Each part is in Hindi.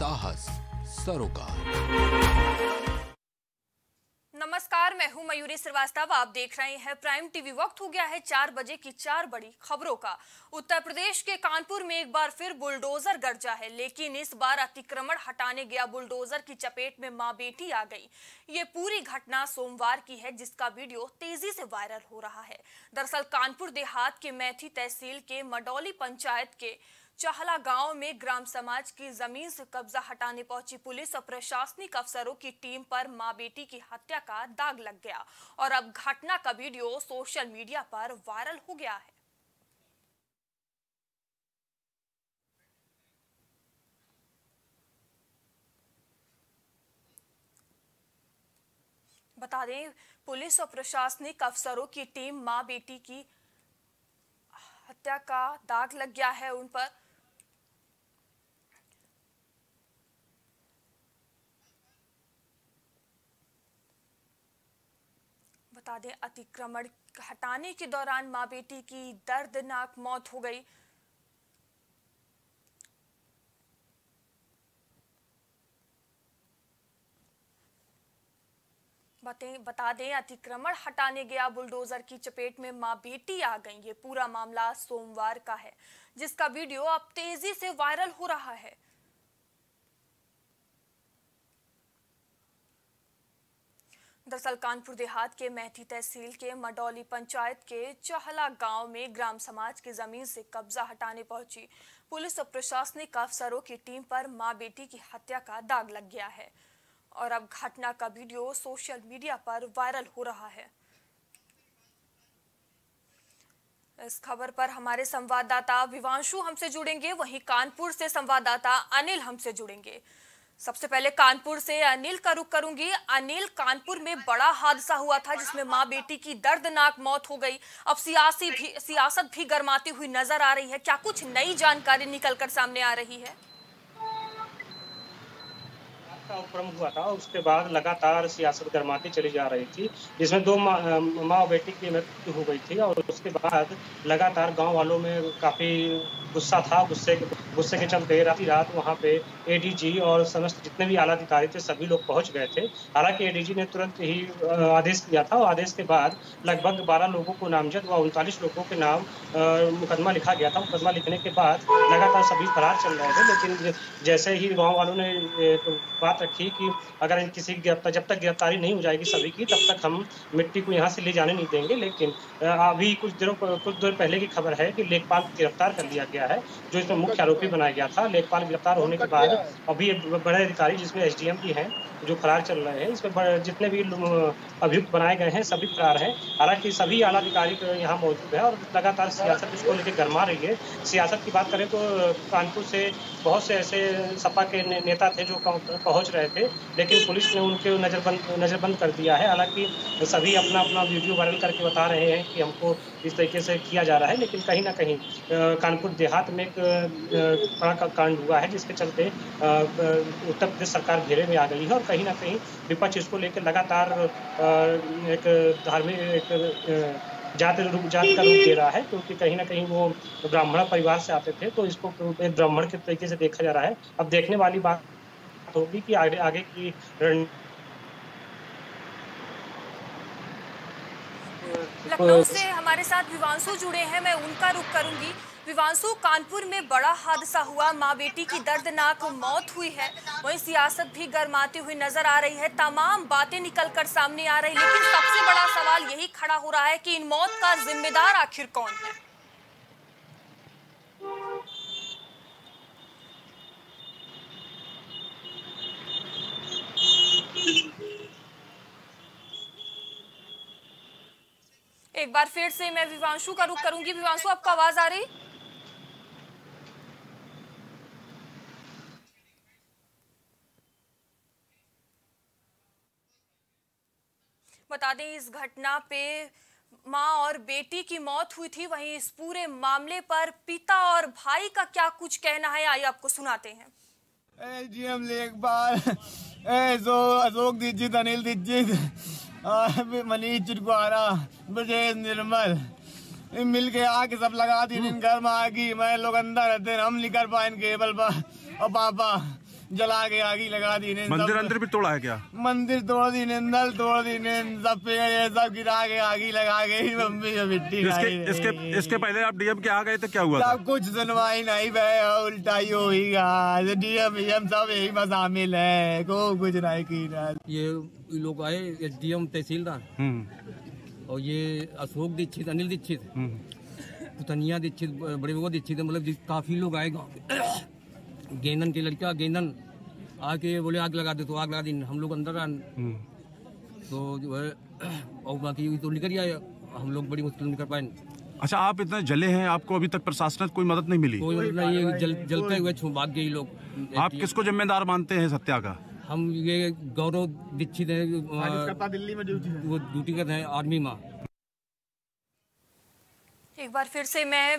साहस सरोकार। नमस्कार, मैं हूं मयूरी श्रीवास्तव। आप देख रहे हैं प्राइम टीवी। वक्त हो गया है 4 बजे की 4 बड़ी खबरों का। उत्तर प्रदेश के कानपुर में एक बार फिर बुलडोजर गरजा है, लेकिन इस बार अतिक्रमण हटाने गया बुलडोजर की चपेट में मां बेटी आ गई। ये पूरी घटना सोमवार की है, जिसका वीडियो तेजी से वायरल हो रहा है। दरअसल कानपुर देहात के मैथी तहसील के मडौली पंचायत के चाहला गांव में ग्राम समाज की जमीन से कब्जा हटाने पहुंची पुलिस और प्रशासनिक अफसरों की टीम पर मां बेटी की हत्या का दाग लग गया और अब घटना का वीडियो सोशल मीडिया पर वायरल हो गया है। बता दें, पुलिस और प्रशासनिक अफसरों की टीम मां बेटी की हत्या का दाग लग गया है उन पर। बता दें, अतिक्रमण हटाने के दौरान मां बेटी की दर्दनाक मौत हो गई। बता दें, अतिक्रमण हटाने गया बुलडोजर की चपेट में मां बेटी आ गई। ये पूरा मामला सोमवार का है, जिसका वीडियो अब तेजी से वायरल हो रहा है। दरअसल कानपुर देहात के मैथी तहसील के मडौली पंचायत के चाहला गांव में ग्राम समाज की जमीन से कब्जा हटाने पहुंची पुलिस और प्रशासनिक अफसरों की टीम पर मां बेटी की हत्या का दाग लग गया है और अब घटना का वीडियो सोशल मीडिया पर वायरल हो रहा है। इस खबर पर हमारे संवाददाता विवांशु हमसे जुड़ेंगे, वहीं कानपुर से संवाददाता अनिल हमसे जुड़ेंगे। सबसे पहले कानपुर से अनिल का रुख करूंगी। अनिल, कानपुर में बड़ा हादसा हुआ था जिसमें मां बेटी की दर्दनाक मौत हो गई। अब सियासत भी गरमाती हुई नजर आ रही है। क्या कुछ नई जानकारी निकलकर सामने आ रही है? उपक्रम हुआ था, उसके बाद लगातार सियासत गरमाती चली जा रही थी, जिसमें दो माँ और बेटी की मृत्यु हो गई थी और उसके बाद लगातार गांव वालों में काफी गुस्सा था। गुस्से के चलते रात वहां पे एडीजी और समस्त जितने भी आला अधिकारी थे सभी लोग पहुंच गए थे। हालांकि एडीजी ने तुरंत ही आदेश दिया था और आदेश के बाद लगभग 12 लोगों को नामजद व 39 लोगों के नाम मुकदमा लिखा गया था। मुकदमा लिखने के बाद लगातार सभी फरार चल रहे थे, लेकिन जैसे ही गाँव वालों ने बात रखी कि अगर किसी जब तक गिरफ्तारी नहीं हो जाएगी सभी की, तब तक हम मिट्टी को यहाँ से ले जाने नहीं देंगे। लेकिन अभी कुछ देर पहले की खबर है कि लेखपाल को गिरफ्तार कर लिया गया है, जो इसमें मुख्य आरोपी बनाया गया था। लेखपाल गिरफ्तार होने के बाद अभी बड़े अधिकारी जिसमें एसडीएम भी हैं जो फरार चल रहे हैं, इसमें जितने भी अभियुक्त बनाए गए हैं सभी फरार हैं। हालांकि सभी आला अधिकारी यहाँ मौजूद है और लगातार सियासत इसको लेकर गरमा रही है। सियासत की बात करें तो कानपुर से बहुत से ऐसे सपा के नेता थे जो पहुंच रहे थे, लेकिन पुलिस ने उनके नजरबंद कर दिया है। हालांकि सभी अपना अपना वीडियो वायरल करके बता रहे हैं कि हमको इस तरीके से किया जा रहा है, लेकिन कहीं ना कहीं कानपुर देहात में एक बड़ा कांड हुआ है, जिसके चलते उत्तर प्रदेश सरकार घेरे में आ गई है और कहीं ना कहीं विपक्ष इसको लेकर लगातार एक धार्मिक जात का रूप दे रहा है, क्योंकि कहीं ना कहीं वो ब्राह्मण परिवार से आते थे, तो इसको एक ब्राह्मण के तरीके से देखा जा रहा है। अब देखने वाली बात होगी कि आगे की लखनऊ से हमारे साथ विवांशु जुड़े हैं, मैं उनका रुख करूंगी। विवांशु, कानपुर में बड़ा हादसा हुआ, मां बेटी की दर्दनाक मौत हुई है, वहीं सियासत भी गरमाती हुई नजर आ रही है, तमाम बातें निकलकर सामने आ रही, लेकिन सबसे बड़ा सवाल यही खड़ा हो रहा है कि इन मौत का जिम्मेदार आखिर कौन है? एक बार फिर से मैं विवांशु का रुख करूंगी। विवांशु, आपको आवाज आ रही? बता दें, इस घटना पे मां और बेटी की मौत हुई थी, वहीं इस पूरे मामले पर पिता और भाई का क्या कुछ कहना है, आइए आपको सुनाते हैं। जीएम लेखपाल, अशोक दीक्षित, अनिल दीक्षित, मनीष चिटकुआरा, ब्रजेश निर्मल मिल के आके सब लगा दी। दिन घर में आगी, मैं लोग अंदर रहते, हम नहीं कर पाए केबल पर। और पापा जला के आगी लगा दी ने। मंदिर अंदर भी तोड़ा है क्या? मंदिर तोड़ दी ने, नल तोड़ दी ने, सब पेड़ सब गिरा के आगी लगा के मम्मी जो मिट्टी इसके पहले आप डीएम के आ गए तो क्या हुआ था? सब कुछ सुनवाई नहीं भाई, उल्टा ही होगा। डीएम सब यही में शामिल है, को कुछ नहीं की। ये लोग आए, एसडीएम तहसीलदार और ये अशोक दीक्षित, अनिल दीक्षित, पुतनिया दीक्षित, बड़े बाबा दीक्षित, मतलब काफी लोग आए गाँव। गेंदन की लड़का गेंदन आके बोले आग लगा दे, तो आग लगा दी। हम लोग अंदर तो जो है और बाकी तो निकल आए, हम लोग बड़ी मुश्किल निकल पाए। अच्छा, आप इतने जले हैं, आपको अभी तक प्रशासन कोई मदद नहीं मिली? कोई मदद नहीं, ये जलते हुए भाग गए लोग। आप किसको जिम्मेदार मानते हैं सत्या का? हम ये गौरव दीक्षित है, दिल्ली में वो ड्यूटी करते हैं आर्मी में। एक बार फिर से मैं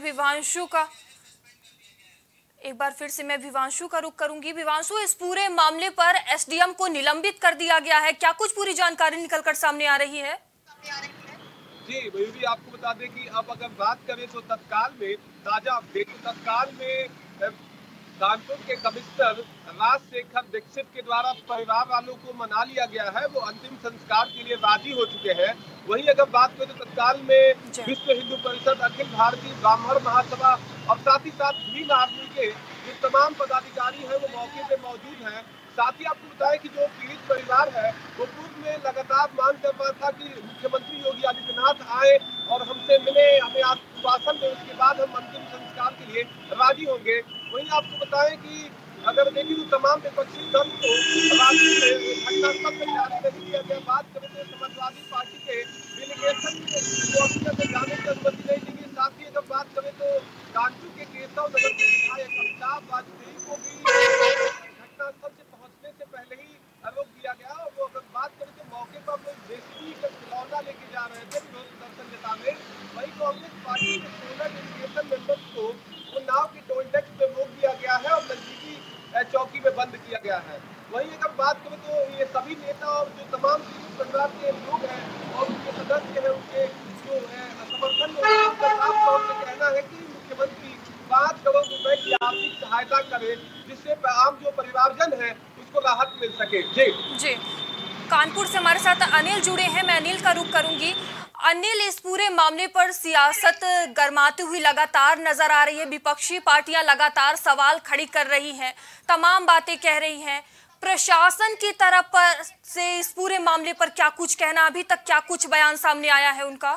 विवांशु का रुख करूंगी। विवांशु, इस पूरे मामले पर एसडीएम को निलंबित कर दिया गया है, क्या कुछ पूरी जानकारी निकलकर सामने आ रही है? जी मयूरी, आपको बता दें कि अब अगर बात करें तो तत्काल में ताजा अपडेट, तत्काल में कानपुर के कमिश्नर राजशेखर दीक्षित के द्वारा परिवार वालों को मना लिया गया है, वो अंतिम संस्कार के लिए राजी हो चुके हैं। वहीं अगर बात करें तो तत्काल में विश्व हिंदू परिषद, अखिल भारतीय ब्राह्मण महासभा और साथ ही साथ भीम आर्मी के जो तमाम पदाधिकारी हैं वो मौके पे मौजूद हैं। साथ ही आपको बताया कि जो पीड़ित परिवार है वो पूर्व में लगातार मांग कर रहा था कि मुख्यमंत्री योगी आदित्यनाथ आए और हमसे मिले, हमें आश्वासन दें, उसके बाद हम अंतिम संस्कार के लिए राजी होंगे। वहीं आपको बताएं कि अगर देखिए तो तमाम विपक्षी दल को घटनास्थल में जाने नहीं दिया गया। बात करें तो समाजवादी पार्टी के डेलीगेशन को अभी जाने की अनुमति नहीं दी गई। साथ ही अगर बात करें तो कानपुर के केशव नगर के विधायक अमिताभ वाजपेयी को भी घटनास्थल से पहुंचने से पहले ही रोक दिया गया। और वो अगर बात करें तो मौके पर लोग जेसीबी का खिलौना लेके जा रहे थे विरोध प्रदर्शन जताने। वहीं कांग्रेस पार्टी के 16 डेलीगेशन मेंबर्स को नाव की टोल टैक्स पे रोक दिया गया है और नजदीकी चौकी में बंद किया गया है। वहीं अगर बात करें तो ये सभी नेता और जो तमाम परिवार के लोग हैं और उनके सदस्य हैं, उनके जो समर्थन में उनका साफ तौर से कहना है कि मुख्यमंत्री 5 करोड़ रुपए की आर्थिक सहायता करे, जिससे आम जो परिवारजन है उसको राहत मिल सके। जी कानपुर से हमारे साथ अनिल जुड़े हैं, मैं अनिल का रुख करूंगी। अनिल, इस पूरे मामले पर सियासत गरमाती हुई लगातार नजर आ रही है, विपक्षी पार्टियां लगातार सवाल खड़ी कर रही हैं, तमाम बातें कह रही हैं। प्रशासन की तरफ पर से इस पूरे मामले पर क्या कुछ कहना, अभी तक क्या कुछ बयान सामने आया है उनका?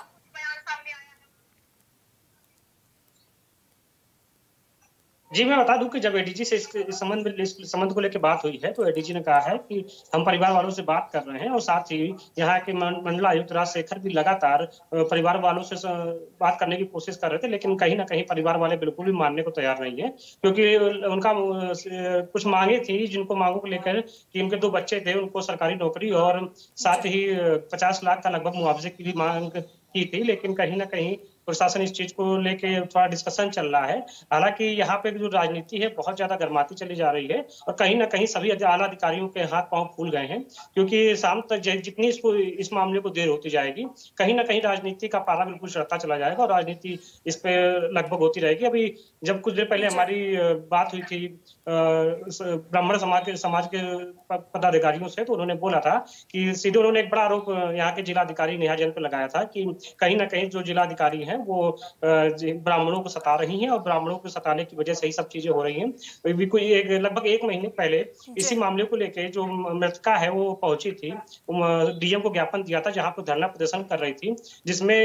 जी मैं बता दूं कि जब एडीजी से इस संबंध को लेकर बात हुई है तो एडीजी ने कहा है कि हम परिवार वालों से बात कर रहे हैं और साथ ही यहाँ के मंडला आयुक्त राजशेखर भी लगातार परिवार वालों से बात करने की कोशिश कर रहे थे, लेकिन कहीं ना कहीं परिवार वाले बिल्कुल भी मानने को तैयार नहीं है, क्योंकि उनका कुछ मांगे थी जिनको मांगों को लेकर कि उनके 2 बच्चे थे, उनको सरकारी नौकरी और साथ ही 50 लाख का लगभग मुआवजे की भी मांग की थी, लेकिन कहीं ना कहीं प्रशासन इस चीज को लेके थोड़ा डिस्कशन चल रहा है। हालांकि यहाँ पे जो राजनीति है बहुत ज्यादा गर्माती चली जा रही है और कहीं ना कहीं सभी आला अधिकारियों के हाथ पांव फूल गए हैं, क्योंकि शाम तक जितनी इस मामले को देर होती जाएगी कहीं ना कहीं राजनीति का पारा बिल्कुल चढ़ता चला जाएगा और राजनीति इस पे लगभग होती रहेगी। अभी जब कुछ देर पहले हमारी बात हुई थी ब्राह्मण समाज के पदाधिकारियों से, तो उन्होंने बोला था कि सीधे उन्होंने एक बड़ा आरोप यहाँ के जिलाधिकारी नेहा जैन पे लगाया था कि कहीं ना कहीं जो जिलाधिकारी हैं वो ब्राह्मणों को सता रही हैं और ब्राह्मणों को सताने की वजह से ही सब चीजें हो रही हैं। लगभग 1 महीने पहले इसी मामले को लेकर जो मृतका है वो पहुंची थी, डीएम को ज्ञापन दिया था जहां पर धरना प्रदर्शन कर रही थी, जिसमें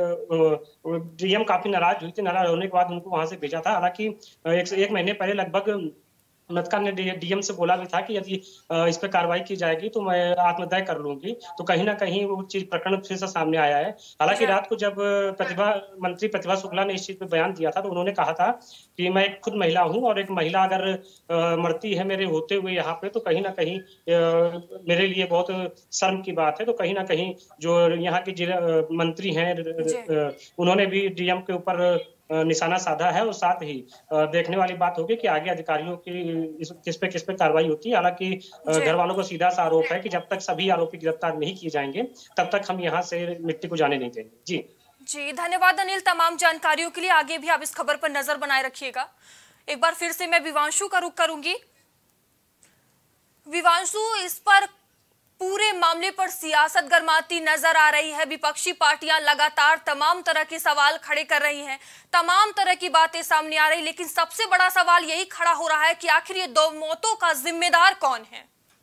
डीएम काफी नाराज हुई थी। नाराज होने के बाद उनको वहां से भेजा था। हालांकि 1 महीने पहले लगभग मृतका ने डीएम से बोला भी था कि यदि इस पर कार्रवाई की जाएगी तो मैं आत्मदाह कर लूंगी, तो कहीं ना कहीं वो चीज प्रकरण फिर से सामने आया है। हालांकि रात को जब मंत्री प्रतिभा शुक्ला ने इस चीज पे बयान दिया था तो उन्होंने कहा था कि मैं खुद महिला हूं और एक महिला अगर मरती है मेरे होते हुए यहाँ पे तो कहीं ना कहीं मेरे लिए बहुत शर्म की बात है। तो कहीं ना कहीं जो यहाँ के जिला मंत्री हैं उन्होंने भी डीएम के ऊपर निशाना साधा है और साथ ही देखने वाली बात होगी कि आगे अधिकारियों की किस पे कार्रवाई होती है। हालांकि घर वालों को सीधा सा आरोप है कि जब तक सभी आरोपी गिरफ्तार नहीं किए जाएंगे तब तक हम यहाँ से मिट्टी को जाने नहीं देंगे। जी धन्यवाद अनिल तमाम जानकारियों के लिए। आगे भी आप इस खबर पर नजर बनाए रखिएगा। एक बार फिर से मैं विवांशु का रुख करूंगी। विवांशु, इस पर पूरे मामले पर सियासत गरमाती नजर आ रही है। विपक्षी पार्टियां लगातार तमाम तरह के सवाल खड़े कर रही हैं, तमाम तरह की बातें सामने आ रही, लेकिन सबसे बड़ा सवाल यही खड़ा हो रहा है कि आखिर ये 2 मौतों का जिम्मेदार कौन है।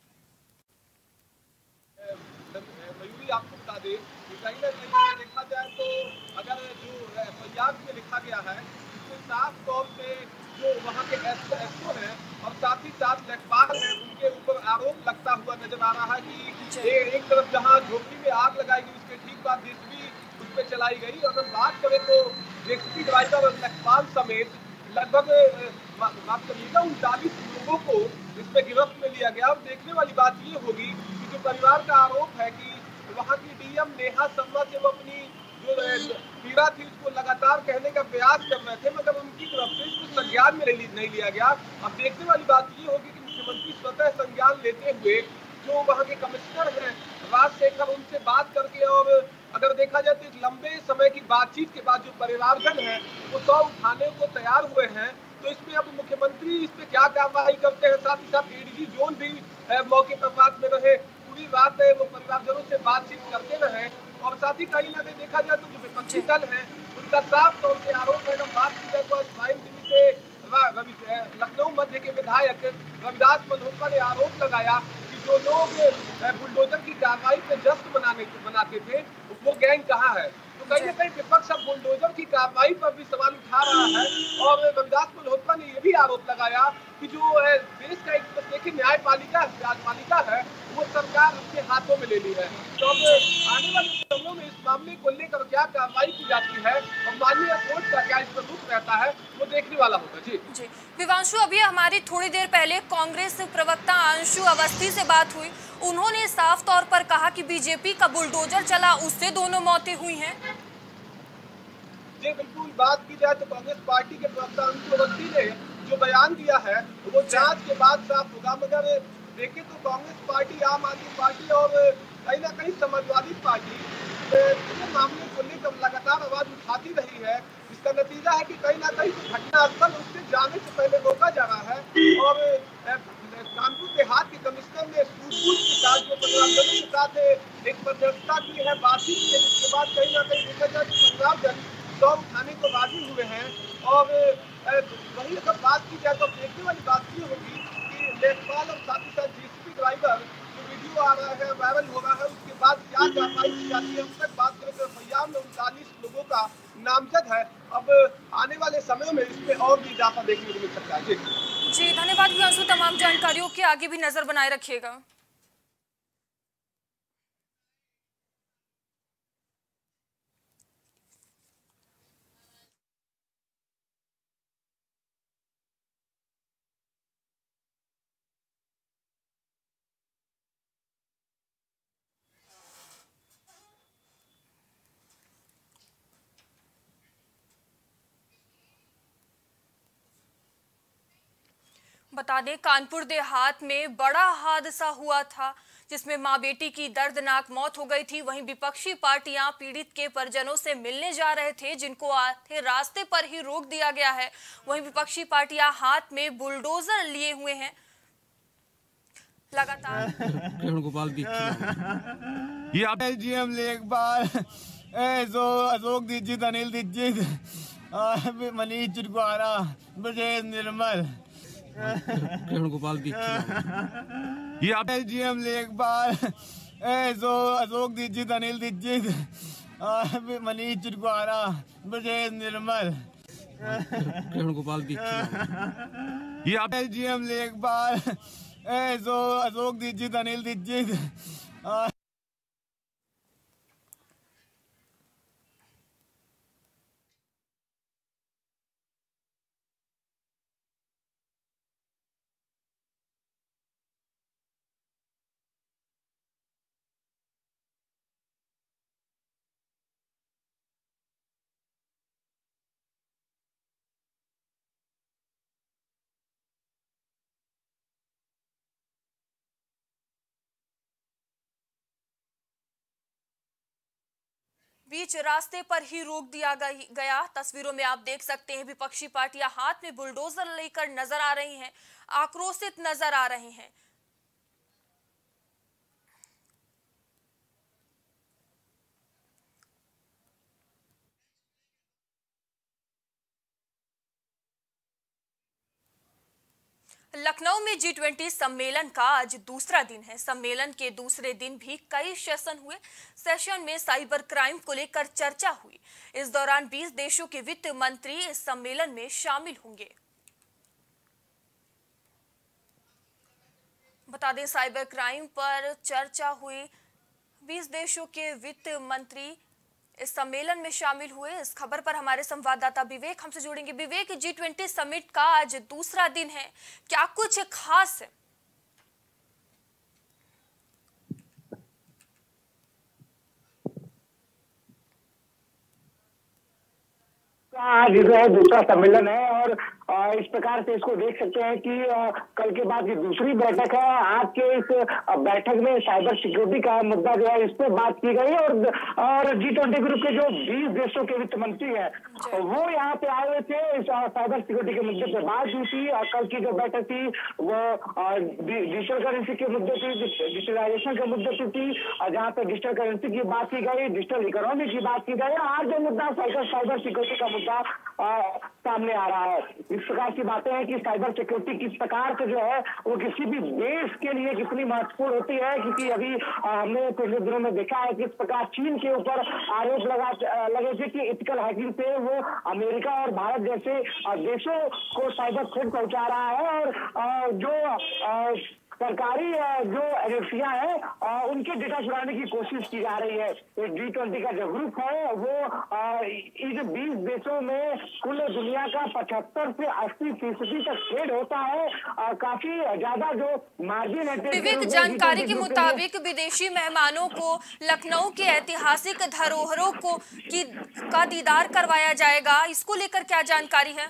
आपको बता दें कि कहीं ना कहीं देखा जाए तो अगर जो एफआईआर में लिखा गया है उसमें साफ तौर पे जो वहाँ के एसओ हैं और साथ ही साथ लेखपाल हैं उनके ऊपर आरोप लगता हुआ नजर आ रहा है कि एक तरफ जहाँ झोपड़ी में आग लगाई गई उसके ठीक बाद जेसीबी उस पर चलाई गई। अगर बात करें तो जेसीबी ड्राइवर और लेखपाल समेत लगभग 39 लोगों को इसमें गिरफ्त में लिया गया। और देखने वाली बात ये होगी कि जो परिवार का आरोप है कि वहाँ की डीएम नेहा शर्मा से वो अपनी जो पीड़ा थी उसको लगातार कहने का प्रयास कर रहे थे, मगर उनकी तरफ से इसको संज्ञान में नहीं लिया गया। अब देखने वाली बात ये होगी कि मुख्यमंत्री स्वतः संज्ञान लेते हुए जो वहाँ के कमिश्नर हैं राजशेखर उनसे बात करके, और अगर देखा जाए तो एक लंबे समय की बातचीत के बाद जो परिवारजन है वो 100 उठाने को तैयार हुए हैं। तो इसमें अब मुख्यमंत्री इस पे क्या कार्रवाई करते हैं, साथ ही साथ एडीजी जोन भी मौके पर बात में रहे, पूरी रात वो परिवारजनों से बातचीत करते रहे। और साथ ही कहीं ना कहीं देखा जाए तो जो विपक्षी दल है उनका साफ तौर से आरोप है। बात की जाए तो प्राइम टीवी से लखनऊ मध्य के विधायक रविदास मल्होत्रा ने आरोप लगाया कि जो लोग बुलडोजर की कार्रवाई पे जश्न मनाते थे वो गैंग कहाँ है। तो कहीं ना कहीं विपक्ष अब बुलडोजर की कार्रवाई पर भी सवाल उठा रहा है। और रविदास मल्होत्रा ने यह भी आरोप लगाया कि जो देश का एक देखिए न्यायपालिका है वो सरकार अपने हाथों में ले ली है। तो अब आने वाले दिनों में इस मामले को लेकर क्या कार्रवाई की जाती है और माननीय कोर्ट का क्या इसमें रुख रहता है वो देखने वाला होगा। जी विवांशु, अभी हमारी थोड़ी देर पहले कांग्रेस प्रवक्ता अंशु अवस्थी से बात हुई, उन्होंने साफ तौर पर कहा कि बीजेपी का बुलडोजर चला उससे 2 मौतें हुई हैं। जी बिल्कुल, बात की जाए तो कांग्रेस पार्टी के प्रवक्ता अंशु अवस्थी ने जो बयान दिया है वो जांच के बाद साफ होगा। मगर देखें तो कांग्रेस पार्टी, आम आदमी पार्टी और कहीं ना कहीं समाजवादी पार्टी मामले को लेकर लगातार आवाज उठाती रही है। इसका नतीजा है कि कहीं ना कहीं घटनास्थल उससे जाने से पहले रोका जा रहा है। और कानपुर देहात के कमिश्नर ने सूझबूझ के साथ जो परिवारजनों के साथ एक मध्यस्थता की है, बातचीत की है, जिसके बाद कहीं ना कहीं देखा जाए तो परिवारजन 100 उठाने को राजी हुए हैं। और वही अगर बात की जाए तो देखने वाली बात ये होगी कि लेखपाल और साथ ही साथ जेसीबी ड्राइवर जो वीडियो आ रहा है वायरल हो रहा है उसके बाद क्या कार्रवाई की जाती है। हम तक बात करें तो एफआईआर में 39 लोगों का नामजद है। अब आने वाले समय में इसमें और भी इजाफा देखने को मिल सकता है। जी धन्यवाद विवांशु, तमाम जानकारियों की आगे भी नजर बनाए रखिएगा। बता दें, कानपुर देहात में बड़ा हादसा हुआ था जिसमें मां बेटी की दर्दनाक मौत हो गई थी। वहीं विपक्षी पार्टियां पीड़ित के परिजनों से मिलने जा रहे थे, जिनको आधे रास्ते पर ही रोक दिया गया है। वहीं विपक्षी पार्टियां हाथ में बुलडोजर लिए हुए हैं। लगातार गोपाल ये आप एसडीएम लेखपाल अशोक दीक्षित, अनिल दीक्षित, मनीष चिरकुआरा, ब्रजेश निर्मल, गोपाल ये आप एसडीएम लेखपाल अशोक दीक्षित, अनिल दीक्षित, मनीष चिरकुआरा, ब्रजेश निर्मल, गोपाल ये आप एसडीएम लेखपाल अशोक दीक्षित, अनिल दीक्षित। बीच रास्ते पर ही रोक दिया गया। तस्वीरों में आप देख सकते हैं विपक्षी पार्टियां हाथ में बुलडोजर लेकर नजर आ रही हैं, आक्रोशित नजर आ रही हैं। लखनऊ में G20 सम्मेलन का आज दूसरा दिन है। सम्मेलन के दूसरे दिन भी कई सेशन हुए। सेशन में साइबर क्राइम को लेकर चर्चा हुई। इस दौरान 20 देशों के वित्त मंत्री इस सम्मेलन में शामिल होंगे। बता दें, साइबर क्राइम पर चर्चा हुई। 20 देशों के वित्त मंत्री इस सम्मेलन में शामिल हुए। इस खबर पर हमारे संवाददाता विवेक हमसे जुड़ेंगे। विवेक, G20 समिट का आज दूसरा दिन है, क्या कुछ खास है? आज जो है दूसरा सम्मेलन है और इस प्रकार से इसको देख सकते हैं कि कल के बाद ये दूसरी बैठक है। आज के इस बैठक में साइबर सिक्योरिटी का मुद्दा जो है इस पर बात की गई और G20 ग्रुप के जो 20 देशों के वित्त मंत्री हैं वो यहाँ पे आए हुए थे। इस साइबर सिक्योरिटी के मुद्दे पर बात हुई थी। कल की जो बैठक थी वो डिजिटल करेंसी के मुद्दे थी, डिजिटलाइजेशन के मुद्दे पर थी, जहाँ पे डिजिटल करेंसी की बात की गई, डिजिटल इकोनॉमी की बात की गई। आज जो मुद्दा साइबर सिक्योरिटी का मुद्दा सामने आ रहा है। इस प्रकार की बातें हैं कि साइबर सिक्योरिटी किस प्रकार से जो है वो किसी भी देश के लिए कितनी महत्वपूर्ण होती है, क्योंकि अभी हमने पिछले दिनों में देखा है किस प्रकार चीन के ऊपर आरोप लगे थे कि एथिकल हैकिंग से वो अमेरिका और भारत जैसे देशों को साइबर थ्रेट पहुंचा रहा है और जो सरकारी जो एजेंसियां हैं उनके डेटा चुराने की कोशिश की जा रही है। G20 का जो ग्रुप है वो इस 20 देशों में कुल दुनिया का 75 से 80% तक ट्रेड होता है। काफी ज्यादा जो मार्जिन है। विवेक, जानकारी के मुताबिक विदेशी मेहमानों को लखनऊ के ऐतिहासिक धरोहरों का दीदार करवाया जाएगा। इसको लेकर क्या जानकारी है?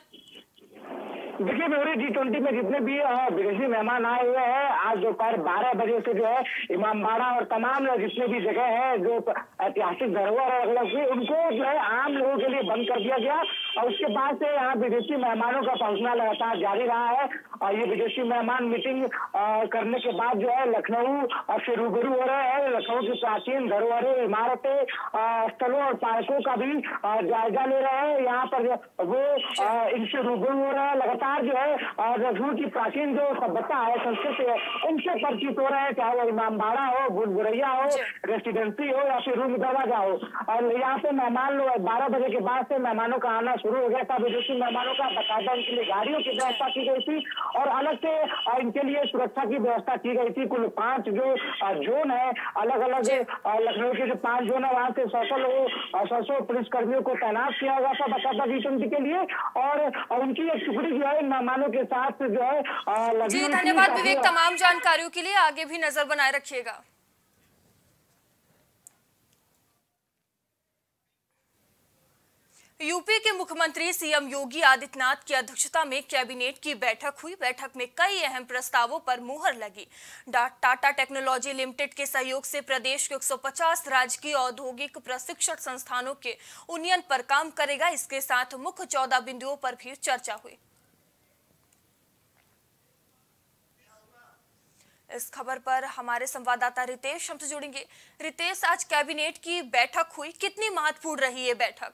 देखिए मेरे G20 में जितने भी विदेशी मेहमान आए हुए हैं, आज दोपहर 12 बजे से जो है इमामबाड़ा और तमाम जितने भी जगह है जो ऐतिहासिक धरोहर है अलग उनको जो है आम लोगों के लिए बंद कर दिया गया और उसके बाद से यहाँ विदेशी मेहमानों का पहुंचना लगातार जारी रहा है। और ये विदेशी मेहमान मीटिंग करने के बाद जो है लखनऊ से रूबरू हो रहे हैं। लखनऊ की प्राचीन धरोहरें, इमारतें, स्थलों और पार्कों का भी जायजा ले रहे हैं। यहाँ पर वो इनसे रूबरू हो रहे हैं। लगातार जो है लखनऊ की प्राचीन जो सभ्यता है, संस्कृति है, उनसे परिचित हो रहे हैं, चाहे वो इमामबाड़ा हो, भूलभुलैया हो, रेसिडेंसी हो या फिर रूम दरवाजा हो। और यहाँ पे मेहमान लोग 12 बजे के बाद से मेहमानों का आना शुरू हो गया था। विदेशी मेहमानों का बाकायदा उनके लिए गाड़ियों की व्यवस्था की गई थी और अलग से इनके लिए सुरक्षा की व्यवस्था की गई थी। कुल 5 जो जोन है, अलग अलग लखनऊ के जो 5 जोन है वहाँ से 100 पुलिसकर्मियों को तैनात किया हुआ था बाकायदा G20 के लिए और उनकी एक टुकड़ी जो है मेहमानों के साथ जो है जी। धन्यवाद विवेक तमाम जानकारियों के लिए। आगे भी नजर बनाए रखिएगा। यूपी के मुख्यमंत्री सीएम योगी आदित्यनाथ की अध्यक्षता में कैबिनेट की बैठक हुई। बैठक में कई अहम प्रस्तावों पर मुहर लगी। टाटा टेक्नोलॉजी लिमिटेड के सहयोग से प्रदेश के 150 राजकीय औद्योगिक प्रशिक्षण संस्थानों के उन्नयन पर काम करेगा। इसके साथ मुख्य 14 बिंदुओं पर भी चर्चा हुई। इस खबर पर हमारे संवाददाता रितेश हमसे जुड़ेंगे। रितेश, आज कैबिनेट की बैठक हुई, कितनी महत्वपूर्ण रही ये बैठक?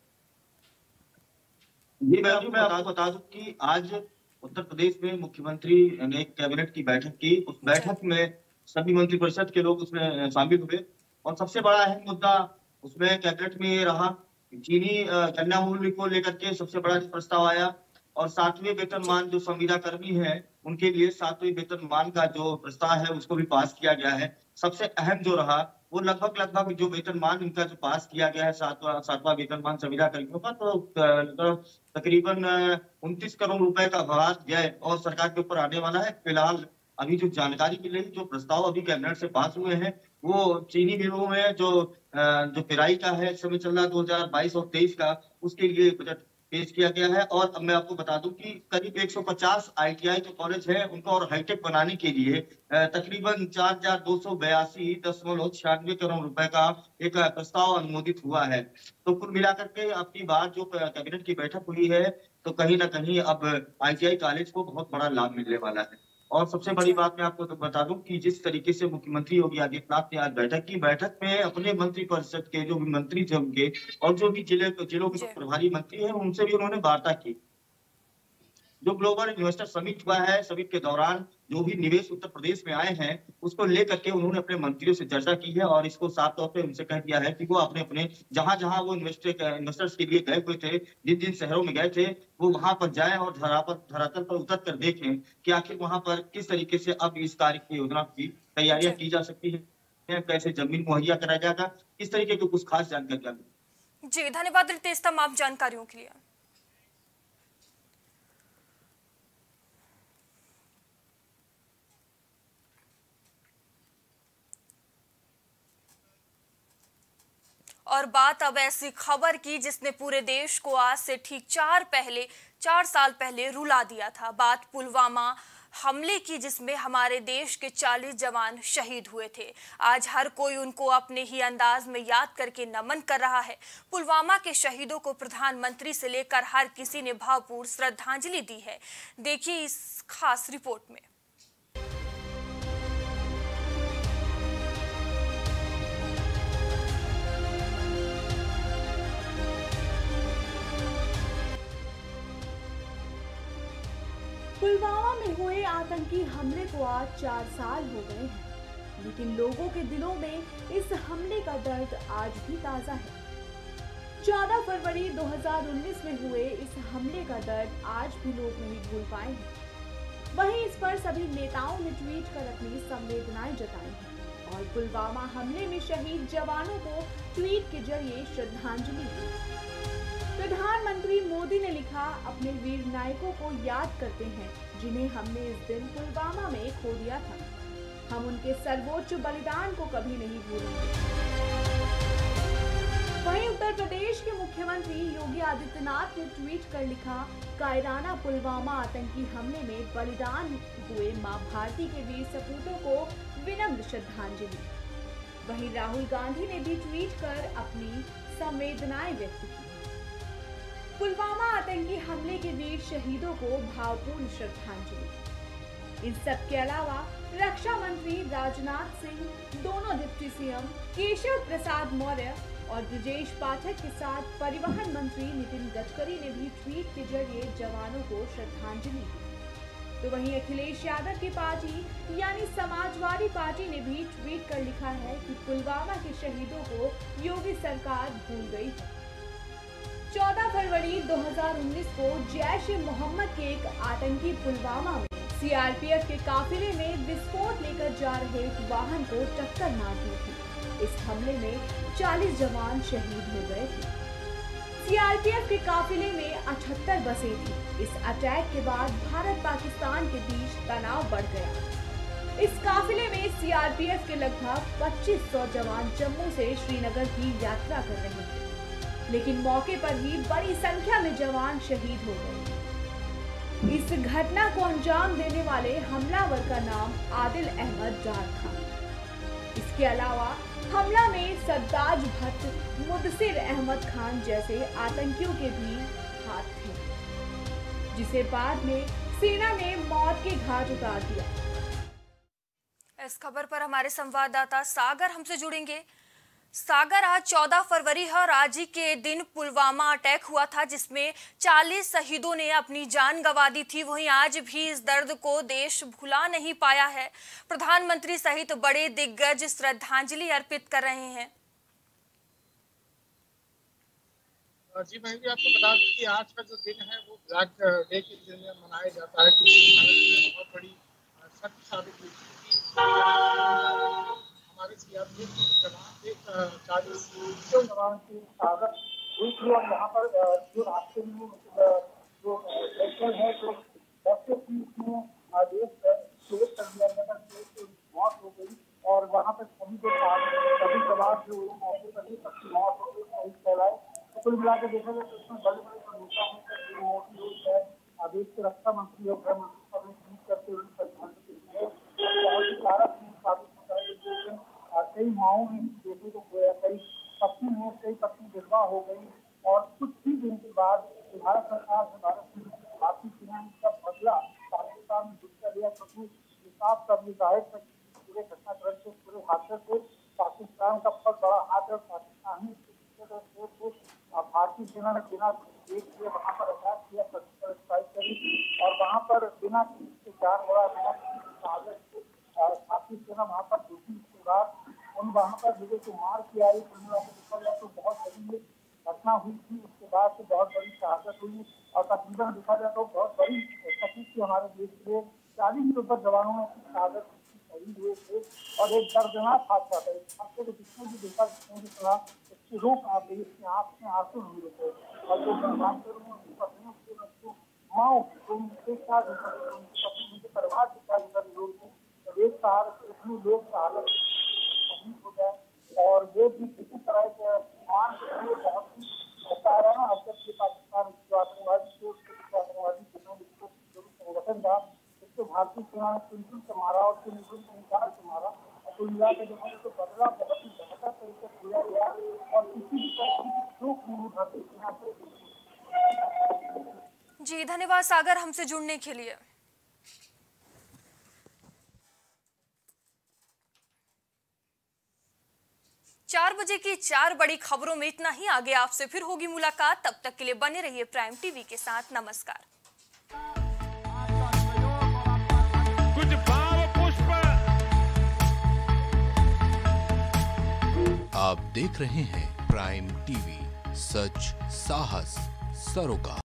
जी मैं आपको बता दूं कि आज उत्तर प्रदेश में मुख्यमंत्री ने कैबिनेट की बैठक की। उस बैठक में सभी मंत्रिपरिषद के लोग उसमें शामिल हुए और सबसे बड़ा अहम मुद्दा उसमें कैबिनेट में ये रहा, चीनी गन्ना मूल्य को लेकर के सबसे बड़ा प्रस्ताव आया और 7वें वेतनमान जो संविदा कर्मी है उनके लिए 7वें वेतनमान का जो प्रस्ताव है उसको भी पास किया गया है। सबसे अहम जो रहा वो लगभग जो वेतनमान इनका जो पास किया गया है 7वां वेतनमान संविदा कर्मियों का, तो तकरीबन 29 करोड़ रुपए का बरात व्यय और सरकार के ऊपर आने वाला है। फिलहाल अभी जो जानकारी मिली, जो प्रस्ताव अभी कैबिनेट से पास हुए हैं वो चीनी मिलों में जो पेराई का है इस समय चल रहा 2022 और 23 का, उसके लिए बजट पेश किया गया है। और अब मैं आपको बता दूं कि करीब 150 ITI जो कॉलेज है उनको और हाईटेक बनाने के लिए तकरीबन 4282.96 करोड़ रुपए का एक प्रस्ताव अनुमोदित हुआ है। तो कुल मिलाकर के आपकी बात जो कैबिनेट की बैठक हुई है तो कहीं ना कहीं अब ITI कॉलेज को बहुत बड़ा लाभ मिलने वाला है। और सबसे बड़ी बात मैं आपको तो बता दूं कि जिस तरीके से मुख्यमंत्री योगी आदित्यनाथ ने आज बैठक की, बैठक में अपने मंत्रिपरिषद के जो भी मंत्री थे उनके और जो भी जिलों के जो प्रभारी मंत्री हैं उनसे भी उन्होंने वार्ता की। जो ग्लोबल इन्वेस्टर समिट हुआ है, समिट के दौरान जो भी निवेश उत्तर प्रदेश में आए हैं उसको लेकर के उन्होंने अपने मंत्रियों से चर्चा की है और इसको साफ तौर पे उनसे कह दिया है कि वो अपने अपने जहां वो इन्वेस्टर्स के लिए गए हुए थे, जिन जिन शहरों में गए थे वो वहां पर जाएं और धरातल पर उतर कर देखें कि आखिर वहां पर किस तरीके से अब इस कार्य की योजना की तैयारियां की जा सकती है, कैसे जमीन मुहैया कराया जाएगा, इस तरीके की कुछ खास जानकारी। जी धन्यवाद रितेश तमाम जानकारियों के लिए। और बात अब ऐसी खबर की जिसने पूरे देश को आज से ठीक 4 साल पहले रुला दिया था। बात पुलवामा हमले की जिसमें हमारे देश के 40 जवान शहीद हुए थे। आज हर कोई उनको अपने ही अंदाज में याद करके नमन कर रहा है। पुलवामा के शहीदों को प्रधानमंत्री से लेकर हर किसी ने भावपूर्ण श्रद्धांजलि दी है। देखिए इस खास रिपोर्ट में। पुलवामा में हुए आतंकी हमले को आज 4 साल हो गए हैं, लेकिन लोगों के दिलों में इस हमले का दर्द आज भी ताजा है। 14 फरवरी 2019 में हुए इस हमले का दर्द आज भी लोग नहीं भूल पाए हैं। वहीं इस पर सभी नेताओं ने ट्वीट कर अपनी संवेदनाएं जताई हैं और पुलवामा हमले में शहीद जवानों को ट्वीट के जरिए श्रद्धांजलि दी। प्रधानमंत्री मोदी ने लिखा, अपने वीर नायकों को याद करते हैं जिन्हें हमने इस दिन पुलवामा में खो दिया था। हम उनके सर्वोच्च बलिदान को कभी नहीं भूलेंगे। वहीं उत्तर प्रदेश के मुख्यमंत्री योगी आदित्यनाथ ने ट्वीट कर लिखा, कायराना पुलवामा आतंकी हमले में बलिदान हुए मां भारती के वीर सपूतों को विनम्र श्रद्धांजलि। वहीं राहुल गांधी ने भी ट्वीट कर अपनी संवेदनाएं व्यक्त की। पुलवामा आतंकी हमले के वीर शहीदों को भावपूर्ण श्रद्धांजलि। इन सब के अलावा रक्षा मंत्री राजनाथ सिंह, दोनों डिप्टी सीएम केशव प्रसाद मौर्य और ब्रजेश पाठक के साथ परिवहन मंत्री नितिन गडकरी ने भी ट्वीट के जरिए जवानों को श्रद्धांजलि दी। तो वहीं अखिलेश यादव की पार्टी यानी समाजवादी पार्टी ने भी ट्वीट कर लिखा है कि पुलवामा के शहीदों को योगी सरकार भूल गई है। 14 फरवरी 2019 को जैश-ए-मोहम्मद के एक आतंकी पुलवामा में सीआरपीएफ के काफिले में विस्फोट लेकर जा रहे एक वाहन को टक्कर मार दी थी। इस हमले में 40 जवान शहीद हो गए थे। सीआरपीएफ के काफिले में 78 बसें थी। इस अटैक के बाद भारत पाकिस्तान के बीच तनाव बढ़ गया। इस काफिले में सीआरपीएफ के लगभग 2500 जवान जम्मू से श्रीनगर की यात्रा कर रहे थे, लेकिन मौके पर ही बड़ी संख्या में जवान शहीद हो गए। इस घटना को अंजाम देने वाले हमलावर का नाम आदिल अहमद डार था। इसके अलावा हमला में सद्दाज भट्ट, मुदसिर अहमद खान जैसे आतंकियों के भी हाथ थे, जिसे बाद में सेना ने मौत के घाट उतार दिया। इस खबर पर हमारे संवाददाता सागर हमसे जुड़ेंगे। सागर, आज 14 फरवरी है और आज ही के दिन पुलवामा अटैक हुआ था जिसमें 40 शहीदों ने अपनी जान गंवा दी थी। वहीं आज भी इस दर्द को देश भुला नहीं पाया है। प्रधानमंत्री सहित बड़े दिग्गज श्रद्धांजलि अर्पित कर रहे हैं। जी मैं भी आपको बता दूं कि आज का जो दिन है वो ब्लैक डे के दिन में मनाया जाता है, क्योंकि भारत में बहुत बड़ी सख्त साबित हुई थी। हमारे सीआरपीएफ के जवान थे, 40 जवान की शहादत हुई थी और यहाँ पर जो रास्ते में जो एक्शन है तो डॉक्टर की उसमें आदेश कर दिया गया था, मौत हो गई और वहाँ पर सभी के साथ सभी जवान जो मौके पर ही सबकी मौत हो गई, शहीद कहलाए। कुल मिला के देखा जाए तो इसमें बड़े बड़े नेता हैं, आदेश के रक्षा मंत्री और गृह मंत्री सब ट्वीट करते हुए श्रद्धांजलि दी है। बहुत ही कारक साबित होता है। कई माओं ने बेटे को खोया, कई पत्नी विधवा हो गई और कुछ ही दिन के बाद भारत सरकार भारतीय सेना ने इसका बदला पाकिस्तान में जुट लिया, क्योंकि साफ तब जाहिर था पूरे घटनाक्रम से, पूरे हादसे से पाकिस्तान का बहुत बड़ा हाथ है। पाकिस्तानी भारतीय सेना ने बिना देख के वहाँ पर अटैक किया, सर्जिकल स्ट्राइक करी और वहाँ पर बिना किसी के जान बड़ा भारतीय सेना वहाँ पर घुसी। इसके बाद उन वहाँ पर लोगों को मार के आई। देखा जाए तो बहुत बड़ी घटना हुई थी। उसके बाद से बहुत बड़ी शहादत हुई और तकरीबन देखा जाए तो बहुत बड़ी क्षति थी हमारे देश के। 40 के ऊपर जवानों में शहादत शहीद हुए थे और एक दर्दनाक हादसा था। इस हादसे को जिसने भी देखा, जिसने भी सुना, उसकी रूह कांप गई, उसकी आंख में आंसू नहीं रुके और जो बर्बाद करूँ उसकी पत्नी, उसके बच्चों, माँ, उनके साथ उनके परिवार के साथ लोग एक सहारे से इतने लोग शहादत शहीद हो गए और वो भी किसी तरह के मान के लिए बहुत ही कायराना हरकत के पाकिस्तान जो आतंकवादी संगठन था, इसको भारतीय सेना ने चुन से मारा और चुन से मारा। कुल मिला के देखा तो बदला बहुत ही बेहतर तरीके से लिया गया और किसी भी तरह की चूक नहीं भारतीय सेना से। जी धन्यवाद सागर हमसे जुड़ने के लिए। चार बजे की 4 बड़ी खबरों में इतना ही। आगे आपसे फिर होगी मुलाकात, तब तक के लिए बने रहिए प्राइम टीवी के साथ। नमस्कार। कुछ भाव पुष्प। आप देख रहे हैं प्राइम टीवी, सच साहस सरोकार।